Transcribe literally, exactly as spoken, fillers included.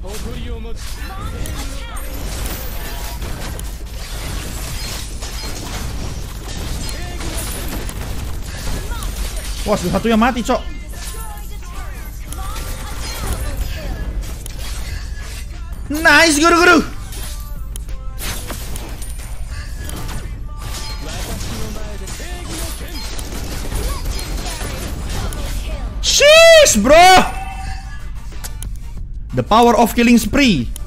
Wah, satu yang mati, cok. Nice, guru-guru. Sheesh, bro. The power of killing spree.